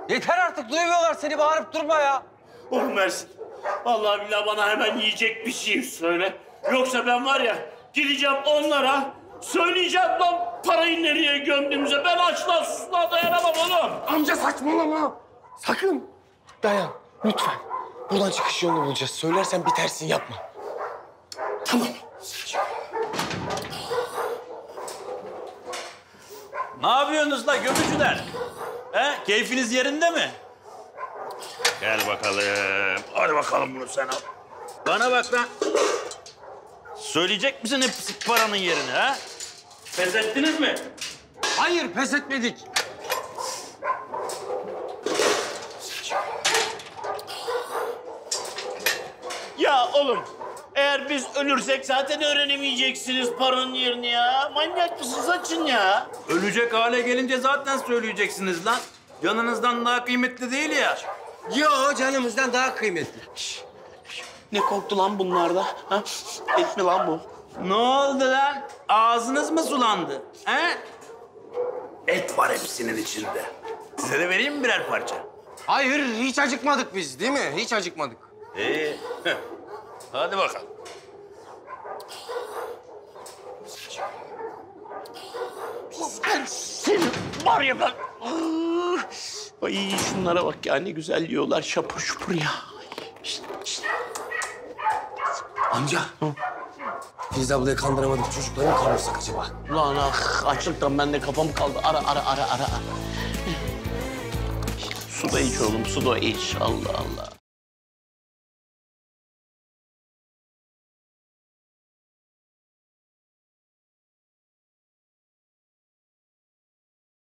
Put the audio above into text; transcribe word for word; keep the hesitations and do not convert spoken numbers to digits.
Yeter artık, duymuyorlar seni, bağırıp durma ya. Oğlum Ersin, vallahi billahi bana hemen yiyecek bir şey söyle. Yoksa ben var ya, gideceğim onlara, söyleyeceğim lan parayı nereye gömdüğümüze. Ben açlığa susluğa dayanamam oğlum. Amca saçmalama. Sakın. Dayan, lütfen. Buradan çıkış yolunu bulacağız. Söylersen bitersin, yapma. Tamam. Ne yapıyorsunuz la gömücüler? He? Keyfiniz yerinde mi? Gel bakalım. Hadi bakalım bunu sen al. Bana bak lan. Söyleyecek misin hep paranın yerini ha? Pes ettiniz mi? Hayır, pes etmedik. Ya oğlum, eğer biz ölürsek zaten öğrenemeyeceksiniz paranın yerini ya. Manyak mısınız, açın ya. Ölecek hale gelince zaten söyleyeceksiniz lan. Canınızdan daha kıymetli değil ya. Yo, canımızdan daha kıymetli. Ne koktu lan bunlarda? Ha? Et mi lan bu? Ne oldu lan? Ağzınız mı sulandı? He? Et var hepsinin içinde. Size de vereyim mi birer parça? Hayır, hiç acıkmadık biz değil mi? Hiç acıkmadık. İyi. Hadi bakalım. Ben senin var ya ben... Ay şunlara bak ya, ne güzel yiyorlar şapur şupur ya. Şişt, şişt. Amca. Biz de ablayı kandıramadık. Çocukları mı kandırsak acaba? Ulan ah, açlıktan bende kafam kaldı. Ara ara ara ara. Su da iç oğlum, su da iç. Allah Allah.